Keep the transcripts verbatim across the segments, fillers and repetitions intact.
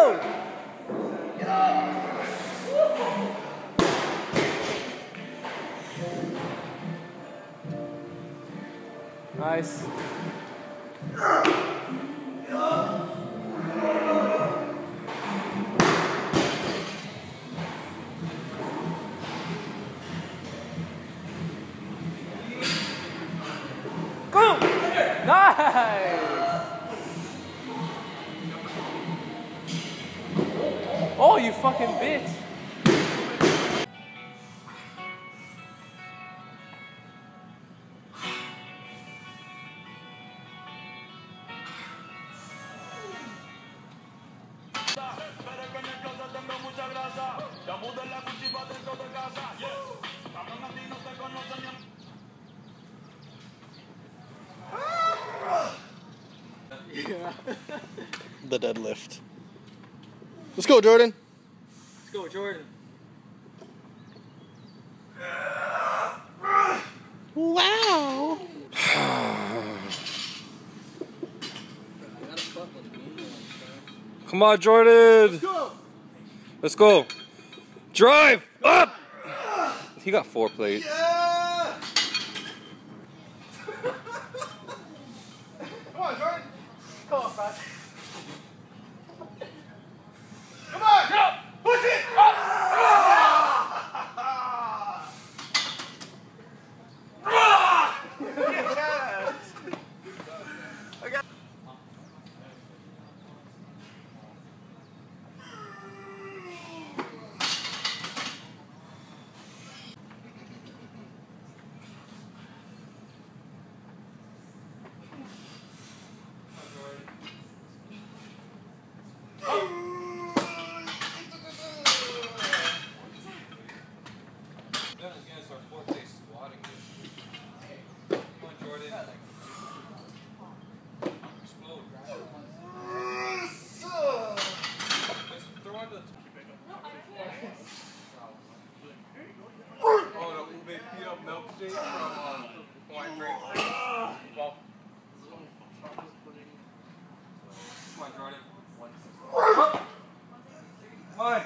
go! Nice. Go! Nice! Oh, you fucking bitch! The deadlift. Let's go, Jordan. Let's go, Jordan. Wow. Come on, Jordan. Let's go. Let's go. Drive up. He got four plates. Yeah. Come on, Jordan. Come on, Brad. Come on, get up. Push it. Up. Milkshake from um, Point Break. Well, come on, Jordan. Come on.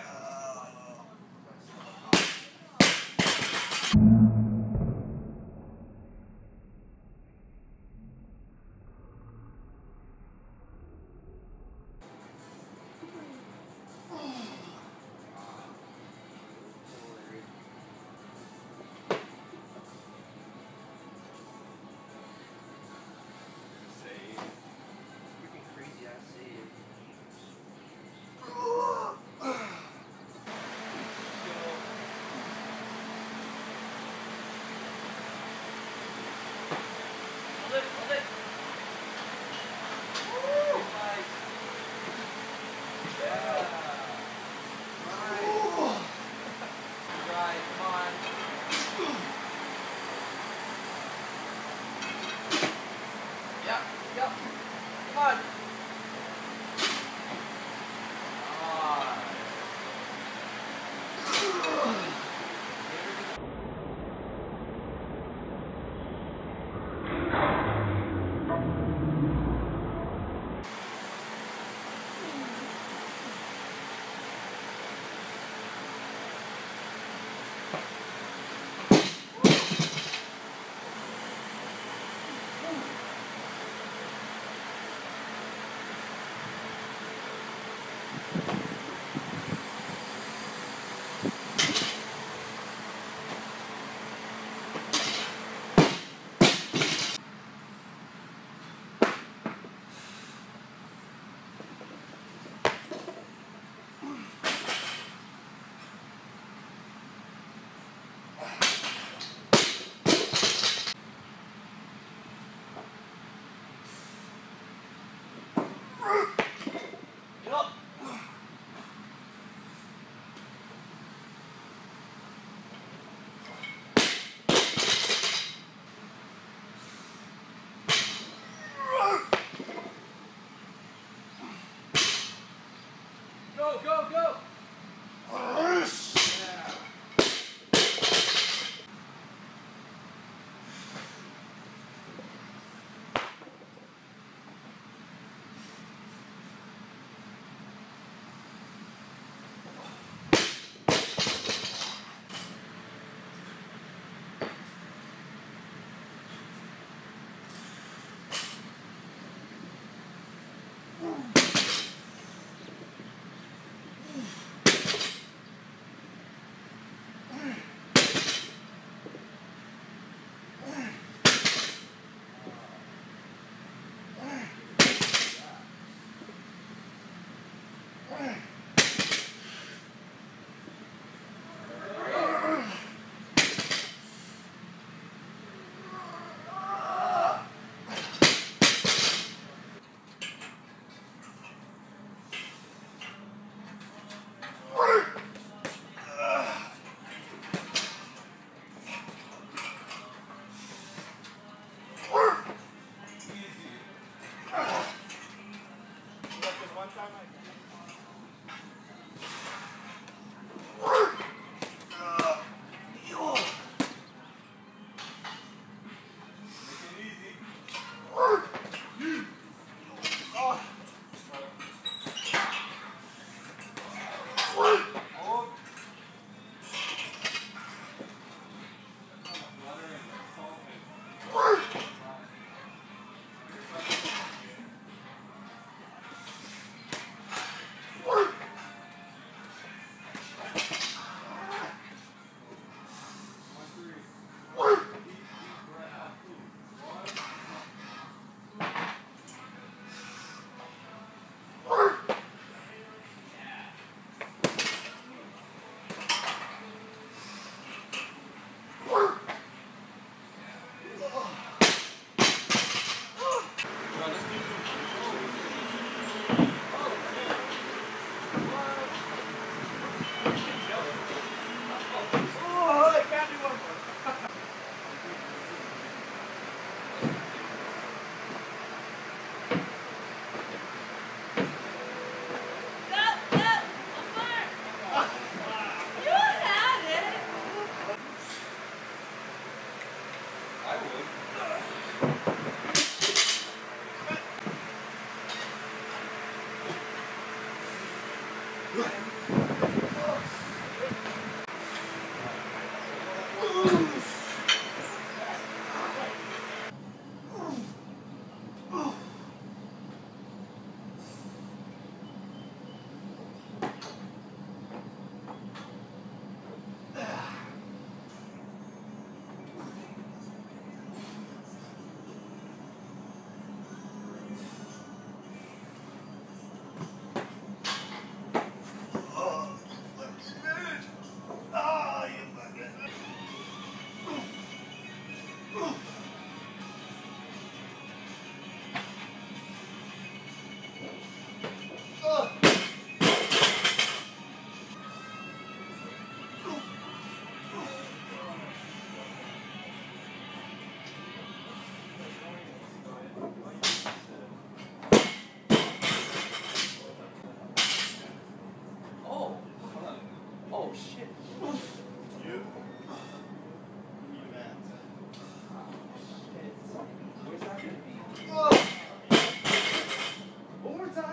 Oh shit. You. Where's that gonna be? One more time.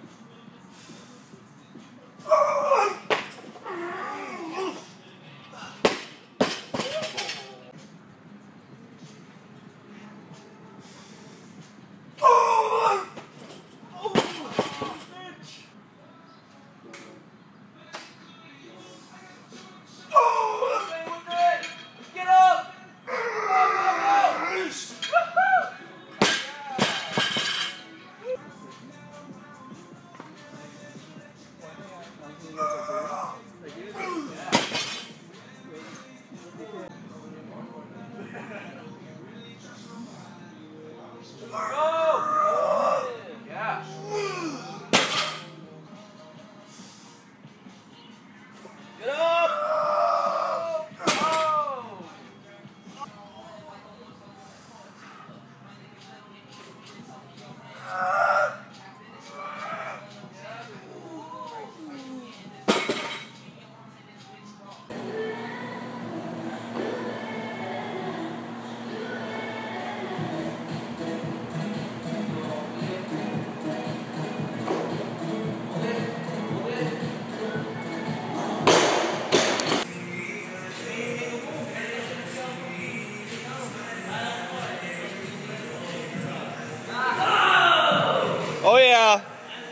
Oh yeah.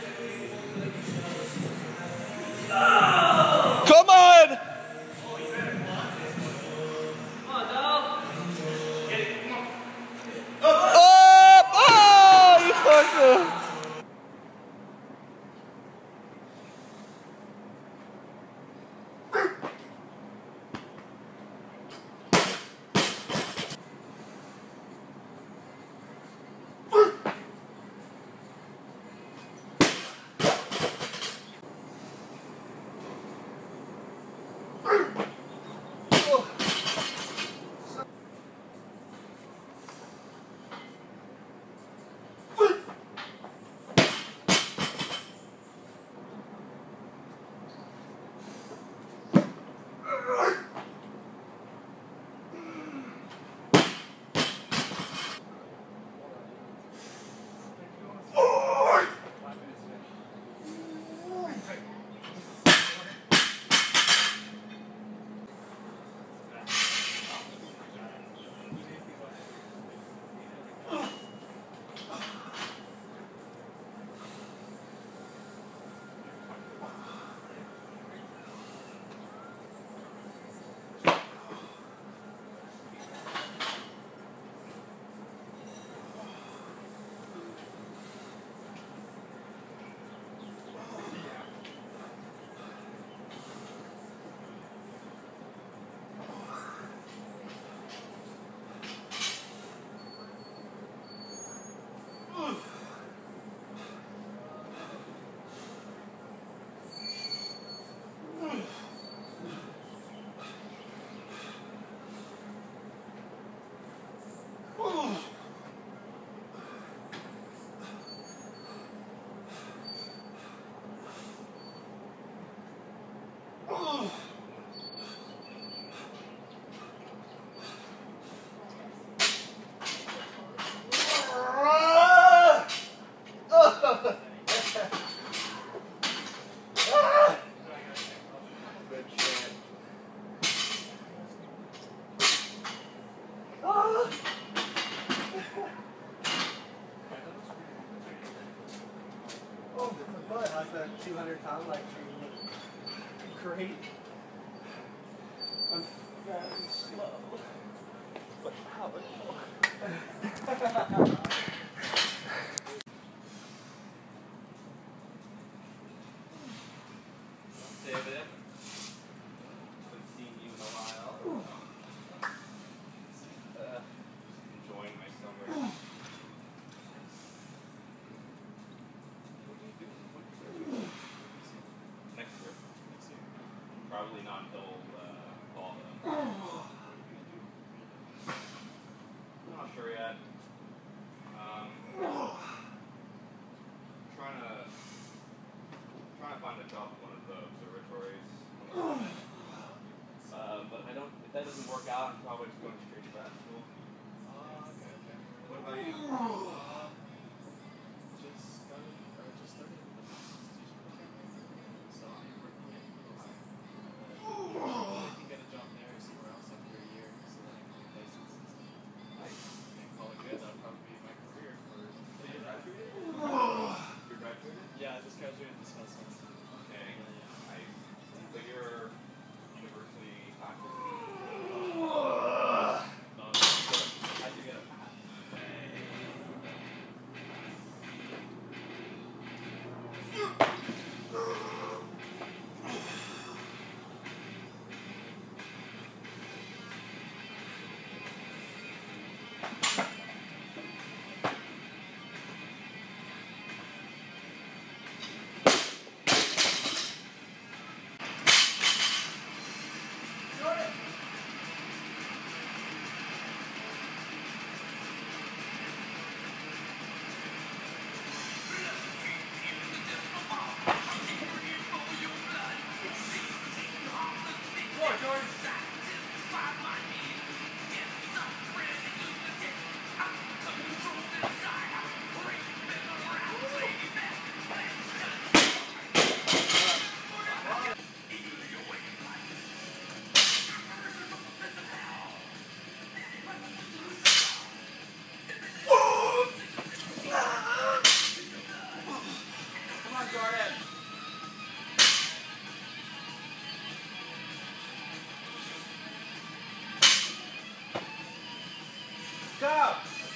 Come on. Up! Oh, you fucker. two hundred pound like great. I'm very slow. But powerful. David, haven't seen you in a while. Uh, enjoying my summer. What do you do? What do you do? Next year. Next year. Probably not until uh, fall though. I'm not sure yet. Um, trying to trying to find a job at one of the observatories. Uh, but I don't. If that doesn't work out, I'm probably just going straight to grad school. Uh, okay, okay. What about you? Uh, just started, or just started with the substitution program. So I'm working at Ohio. Uh, I can get a job there or somewhere else after a year, so that I can get license and stuff. Nice. And call it good. That'll probably be my career for. So you graduated? You graduated? Yeah, I just graduated this past semester. Okay. Yeah, yeah. Nice. So you're university faculty. No, how'd you get a pass? Go!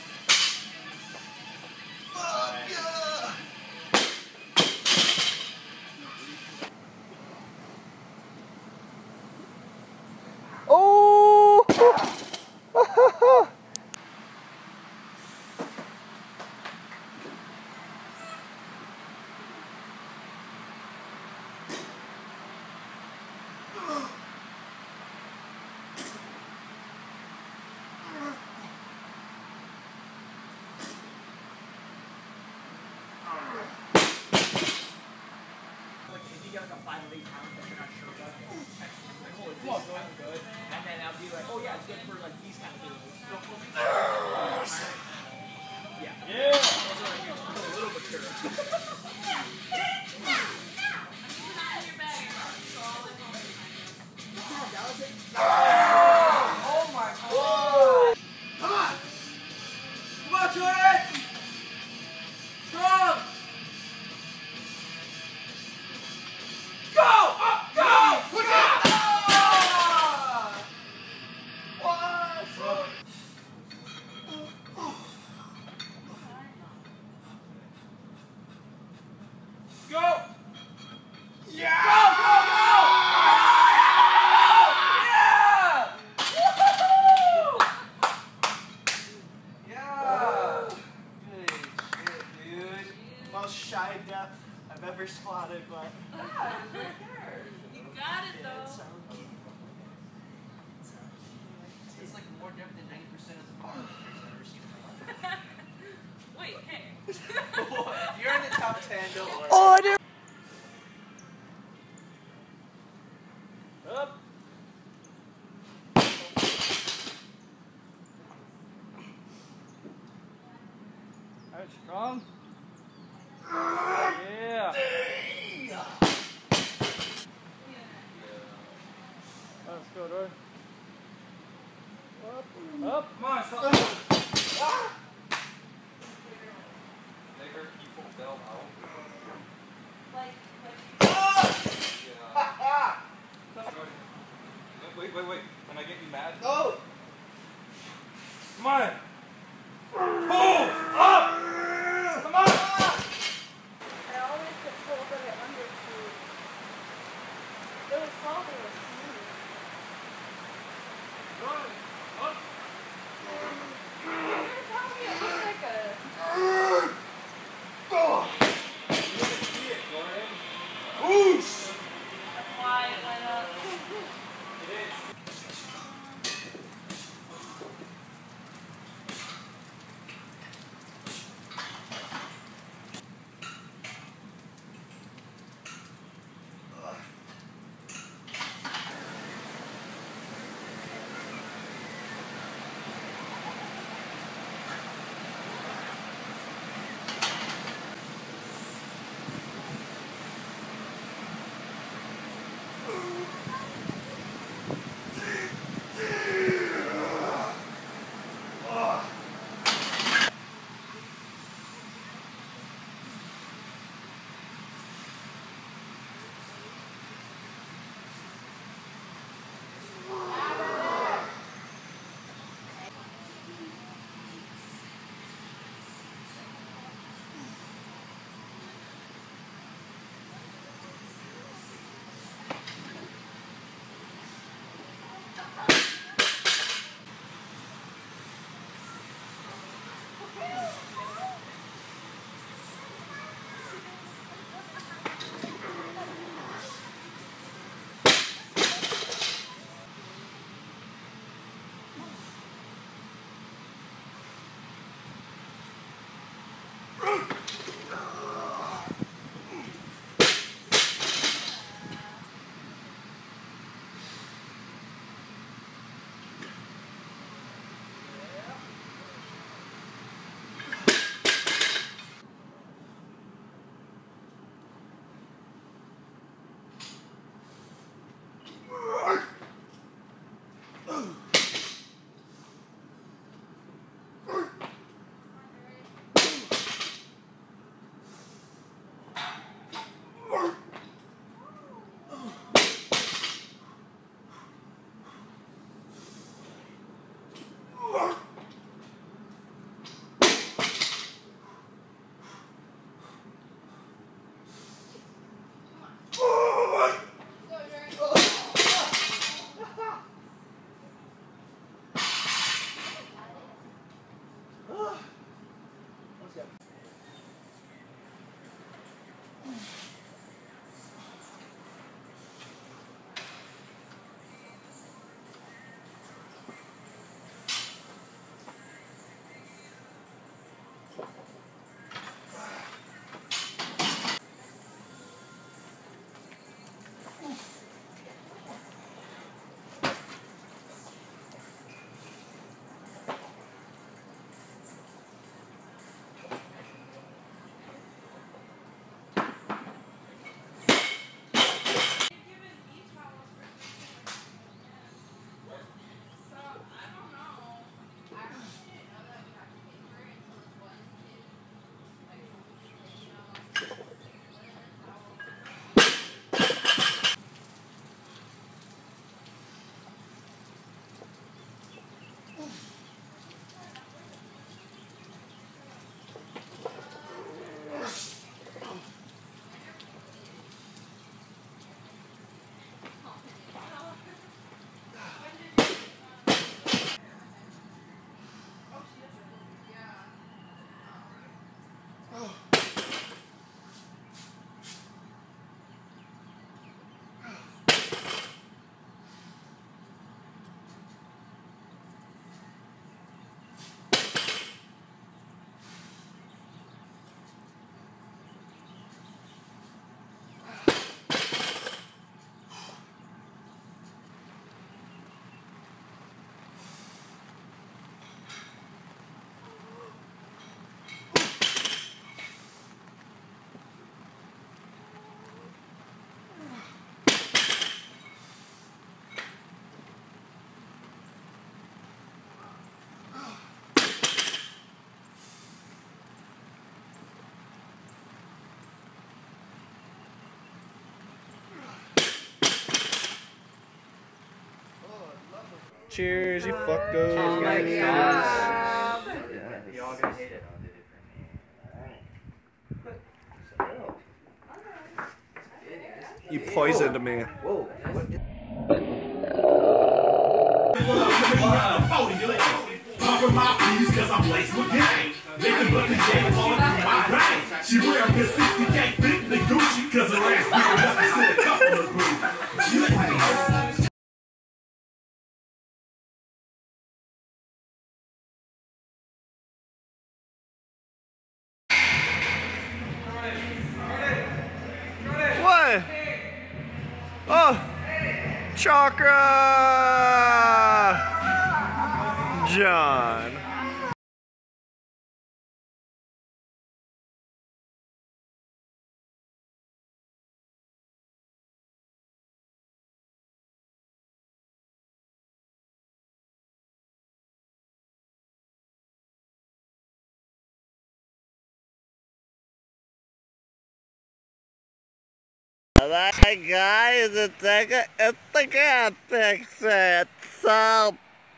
Oh! Like if you get like a five of eight pounds that you're not sure about, text me like, holy cool, it's going good. And then I'll be like, oh yeah, it's good for like these kind of things. Yeah. Yeah. Those are like a little mature. Oh my god! Come on! Come on, Jordan! Strong! Go! Up! Go! Push it! Ah! What? Go! Yeah! Go! Go! Go! Yeah! Woo! Yeah! Good shit, dude. Most shy death I've ever spotted, but You got it though. it's so cute. It's like more depth than ninety percent of the bar I've ever seen in my life. Wait, hey. You're in the top ten, don't worry. Oh, I did. Up. Alright, strong. Yeah. Let's go, Dory. Up. Up. Come on, stop. Ah. Bigger, keep bell out. Like, like Cheers, you fuckos. Oh my god. Yeah. You're all gonna hate it. You poisoned me. Whoa. Popping my peas cause I'm laced with game. Making but the game falling through my brain. She wearing this sixty-eight Bentley Gucci cause her ass big enough to sit a couple of groups. She let me What? Oh, Chakra! John. That guy is a ticket. It's the guy fix it. So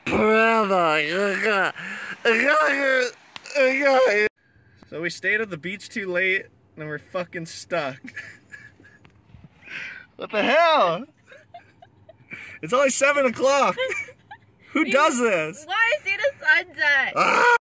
So we stayed at the beach too late and we're fucking stuck. What the hell? It's only seven o'clock. Who does this? Why is it a sunset? Ah!